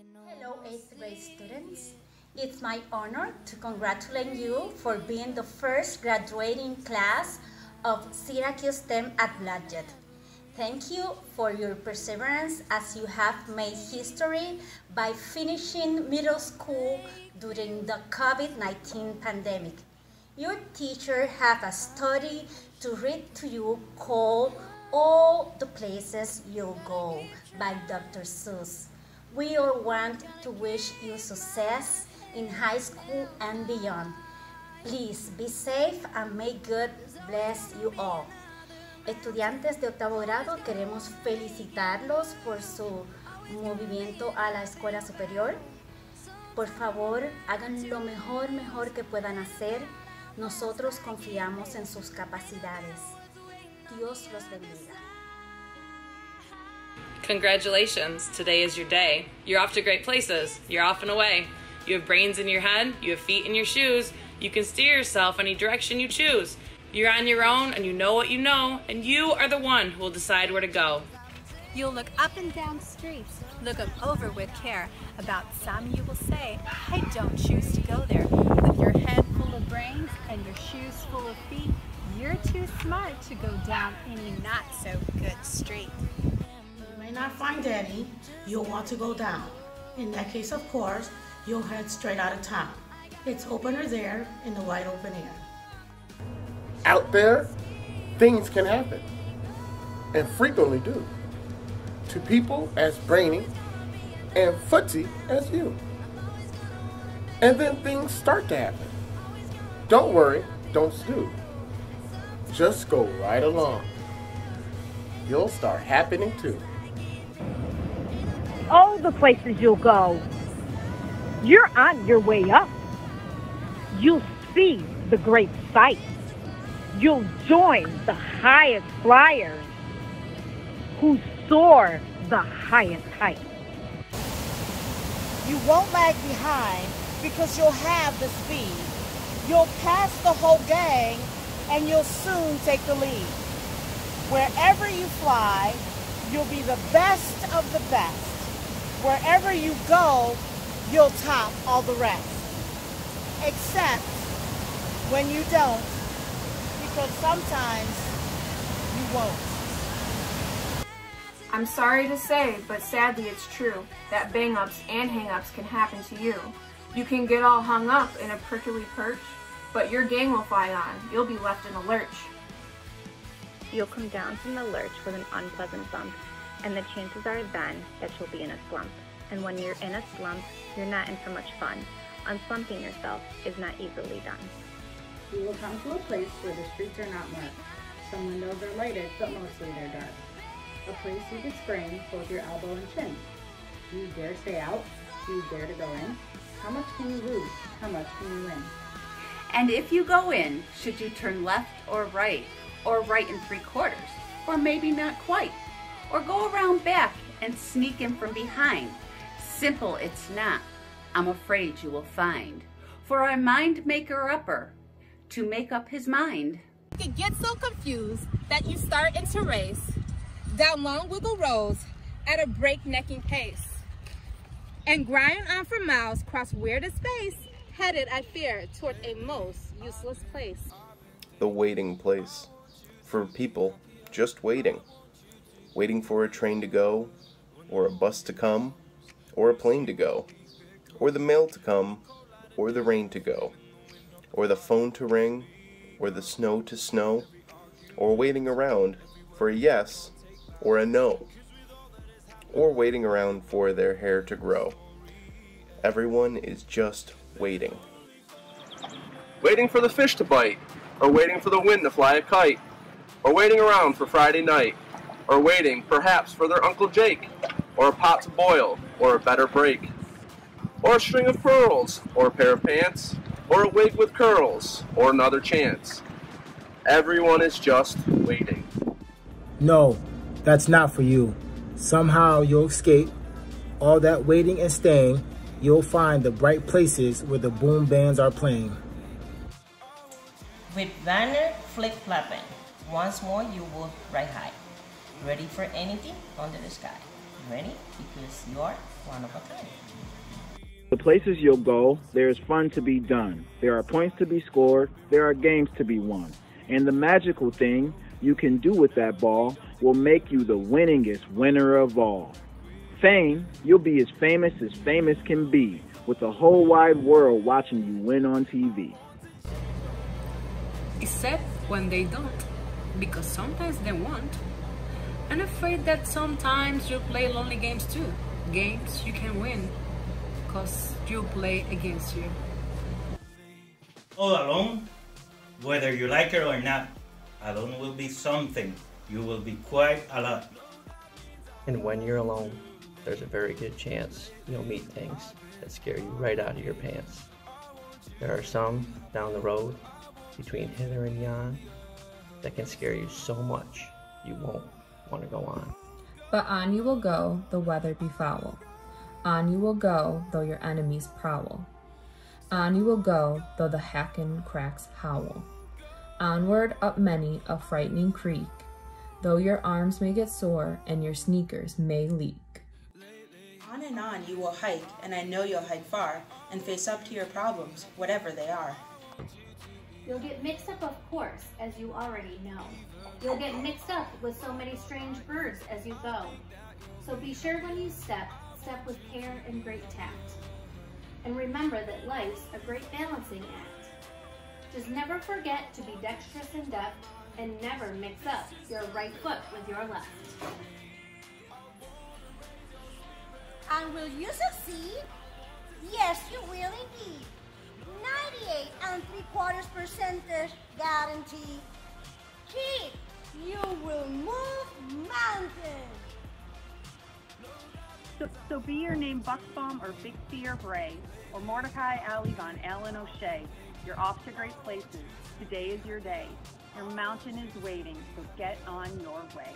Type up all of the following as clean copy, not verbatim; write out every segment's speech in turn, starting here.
Hello, 8th grade students. It's my honor to congratulate you for being the first graduating class of Syracuse STEM at Blodgett. Thank you for your perseverance as you have made history by finishing middle school during the COVID-19 pandemic. Your teacher have a story to read to you called All the Places You'll Go by Dr. Seuss. We all want to wish you success in high school and beyond. Please be safe and may God bless you all. Estudiantes de octavo grado, queremos felicitarlos por su movimiento a la escuela superior. Por favor, hagan lo mejor que puedan hacer. Nosotros confiamos en sus capacidades. Dios los bendiga. Congratulations, today is your day. You're off to great places. You're off and away. You have brains in your head, you have feet in your shoes. You can steer yourself any direction you choose. You're on your own and you know what you know, and you are the one who will decide where to go. You'll look up and down streets, look them over with care. About some you will say, I don't choose to go there. With your head full of brains and your shoes full of feet, you're too smart to go down any not so good street. You may not find any, you'll want to go down. In that case, of course, you'll head straight out of town. It's opener there in the wide open air. Out there, things can happen, and frequently do, to people as brainy and footsy as you. And then things start to happen. Don't worry, don't stew. Just go right along. You'll start happening too. All the places you'll go. You're on your way up. You'll see the great sights. You'll join the highest flyers who soar the highest heights. You won't lag behind because you'll have the speed. You'll pass the whole gang and you'll soon take the lead. Wherever you fly, you'll be the best of the best. Wherever you go, you'll top all the rest. Except when you don't, because sometimes you won't. I'm sorry to say, but sadly it's true, that bang-ups and hang-ups can happen to you. You can get all hung up in a prickly perch, but your gang will fly on. You'll be left in a lurch. You'll come down from the lurch with an unpleasant bump, and the chances are then that you'll be in a slump. And when you're in a slump, you're not in for much fun. Unslumping yourself is not easily done. You will come to a place where the streets are not marked. Some windows are lighted, but mostly they're dark. A place you could sprain both your elbow and chin. Do you dare stay out? Do you dare to go in? How much can you lose? How much can you win? And if you go in, should you turn left or right in 3/4, or maybe not quite, or go around back and sneak in from behind? Simple it's not, I'm afraid you will find. For our mind maker-upper, to make up his mind. You can get so confused that you start into race down long wiggle roads at a breaknecking pace, and grind on for miles across weirdest space, headed, I fear, toward a most useless place. The waiting place. For people just waiting. Waiting for a train to go, or a bus to come, or a plane to go, or the mail to come, or the rain to go, or the phone to ring, or the snow to snow, or waiting around for a yes or a no, or waiting around for their hair to grow. Everyone is just waiting. Waiting for the fish to bite, or waiting for the wind to fly a kite, or waiting around for Friday night, or waiting perhaps for their Uncle Jake, or a pot to boil, or a better break, or a string of pearls, or a pair of pants, or a wig with curls, or another chance. Everyone is just waiting. No, that's not for you. Somehow you'll escape all that waiting and staying. You'll find the bright places where the boom bands are playing. With banner flip-flapping, once more you will ride high, ready for anything under the sky. Ready? Because you're one of a kind. The places you'll go, there is fun to be done. There are points to be scored. There are games to be won. And the magical thing you can do with that ball will make you the winningest winner of all. Fame, you'll be as famous can be, with the whole wide world watching you win on TV. Except when they don't, because sometimes they won't. I'm afraid that sometimes you play lonely games too. Games you can win, because you play against you. All alone, whether you like it or not, alone will be something. You will be quite a lot. And when you're alone, there's a very good chance you'll meet things that scare you right out of your pants. There are some down the road between hither and yon that can scare you so much you won't want to go on. But on you will go, though weather be foul. On you will go, though your enemies prowl. On you will go, though the hacking cracks howl. Onward up many a frightening creek, though your arms may get sore and your sneakers may leak. On and on you will hike, and I know you'll hike far, and face up to your problems, whatever they are. You'll get mixed up, of course, as you already know. You'll get mixed up with so many strange birds as you go. So be sure when you step with care and great tact. And remember that life's a great balancing act. Just never forget to be dexterous and deft, and never mix up your right foot with your left. And will you succeed? Yes, you will indeed. 98.75% guarantee. Kid, you will move mountains. So be your name Bucksbaum or Bixby or Bray, or Mordecai, Ali, Von Allen, O'Shea. You're off to great places. Today is your day. Your mountain is waiting, so get on your way.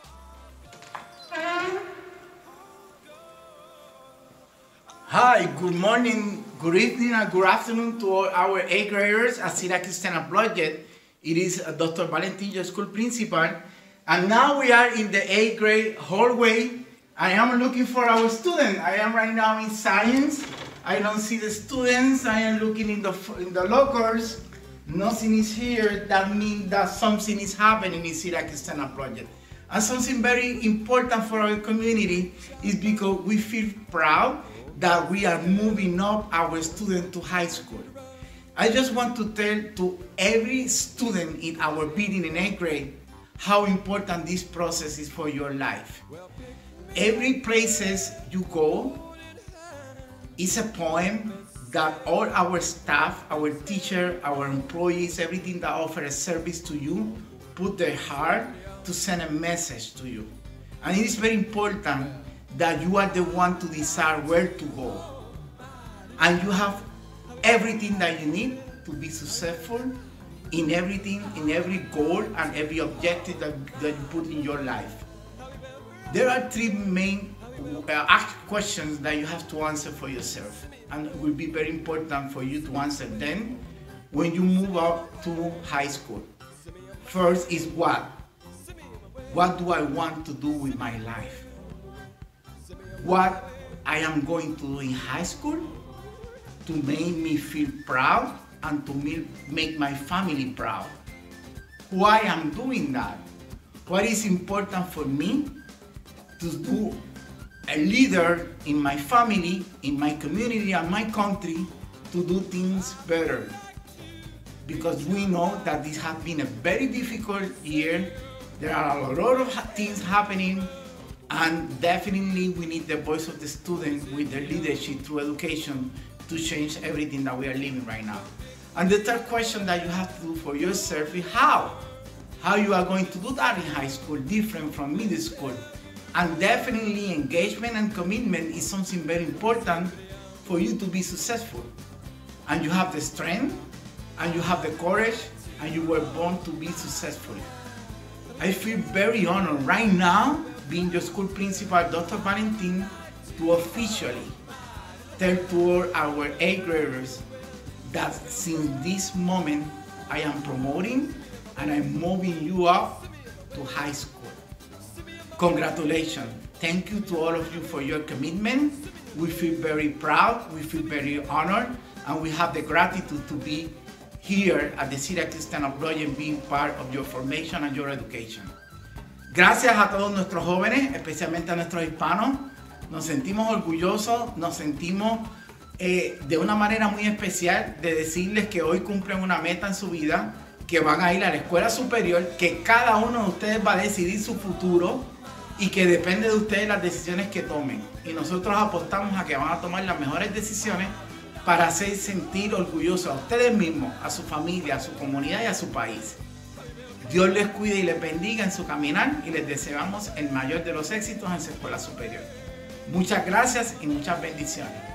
Hi, good morning, good evening, and good afternoon to all our 8th graders at Syracuse STEM at Blodgett. It is Dr. Valentin, your school principal, and now we are in the 8th grade hallway. I am looking for our student. I am right now in science. I don't see the students. I am looking in the lockers. Nothing is here. That means that something is happening in Syracuse STEM at Blodgett. And something very important for our community is because we feel proud that we are moving up our student to high school. I just want to tell to every student in our building in 8th grade how important this process is for your life. Every places you go is a poem that all our staff, our teacher, our employees, everything that offer a service to you, put their heart to send a message to you. And it is very important that you are the one to decide where to go. And you have everything that you need to be successful in everything, in every goal and every objective that you put in your life. There are 3 main questions that you have to answer for yourself, and it will be very important for you to answer them when you move up to high school. First is what? What do I want to do with my life? What I am going to do in high school to make me feel proud and to make my family proud. Why I'm doing that? What is important for me to do a leader in my family, in my community, and my country to do things better. Because we know that this has been a very difficult year. There are a lot of things happening, and definitely we need the voice of the student with their leadership through education to change everything that we are living right now. And the third question that you have to do for yourself is how? How you are going to do that in high school, different from middle school. And definitely engagement and commitment is something very important for you to be successful. And you have the strength, and you have the courage, and you were born to be successful. I feel very honored right now, being your school principal, Dr. Valentin, to officially tell to our 8th graders that since this moment I am promoting and I'm moving you up to high school. Congratulations. Thank you to all of you for your commitment. We feel very proud, we feel very honored, and we have the gratitude to be here at the Syracuse STEM Project, being part of your formation and your education. Gracias a todos nuestros jóvenes, especialmente a nuestros hispanos. Nos sentimos orgullosos, nos sentimos de una manera muy especial de decirles que hoy cumplen una meta en su vida, que van a ir a la escuela superior, que cada uno de ustedes va a decidir su futuro y que depende de ustedes las decisiones que tomen. Y nosotros apostamos a que van a tomar las mejores decisiones para hacer sentir orgullosos a ustedes mismos, a su familia, a su comunidad y a su país. Dios les cuide y les bendiga en su caminar y les deseamos el mayor de los éxitos en su escuela superior. Muchas gracias y muchas bendiciones.